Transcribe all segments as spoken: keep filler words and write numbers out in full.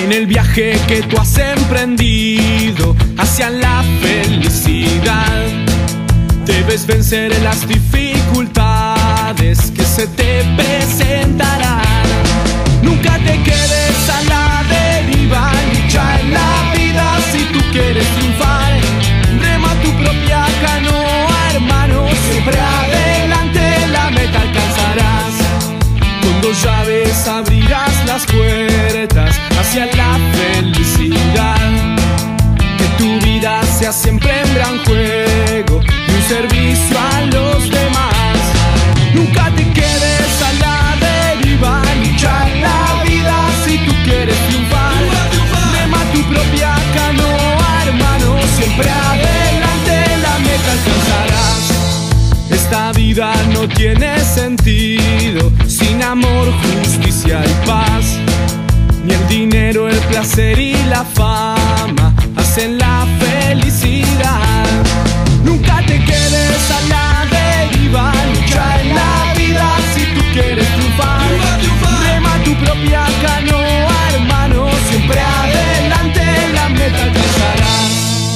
En el viaje que tú has emprendido hacia la felicidad, debes vencer las dificultades que se te presentarán. Nunca te quedes a la deriva, lucha en la vida si tú quieres triunfar. Rema tu propia canoa, hermano, siempre adelante la meta alcanzarás. Con dos llaves abrirás las puertas hacia la felicidad. Que tu vida sea siempre un gran juego y un servicio a los demás. Nunca te quedes a la deriva, lucha en la vida si tú quieres triunfar. Rema tu propia canoa, hermano, siempre adelante la meta alcanzarás. Esta vida no tiene sentido sin amor, justicia y paz. Ni el dinero, el placer y la fama hacen la felicidad. Nunca te quedes a la deriva, lucha en la vida si tú quieres triunfar. Rema tu propia canoa, hermano, siempre adelante la meta alcanzarás.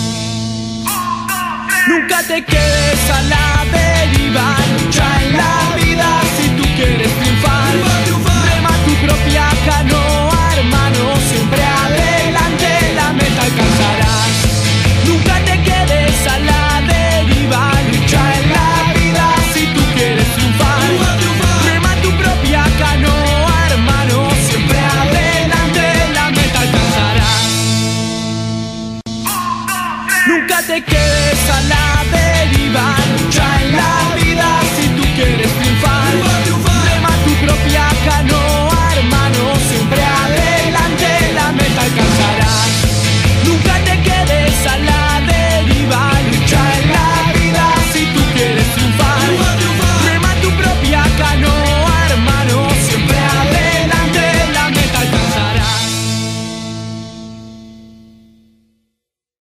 Nunca te quedes a la deriva, lucha en la vida si tú quieres triunfar. Rema tu propia canoa, hermano, siempre adelante la meta alcanzarás. Nunca te quedes a la deriva, lucha en la vida si tú quieres triunfar. Rema tu propia canoa, hermano, siempre adelante la meta alcanzarás. Nunca te quedes a la deriva, lucha en la vida si tú quieres triunfar.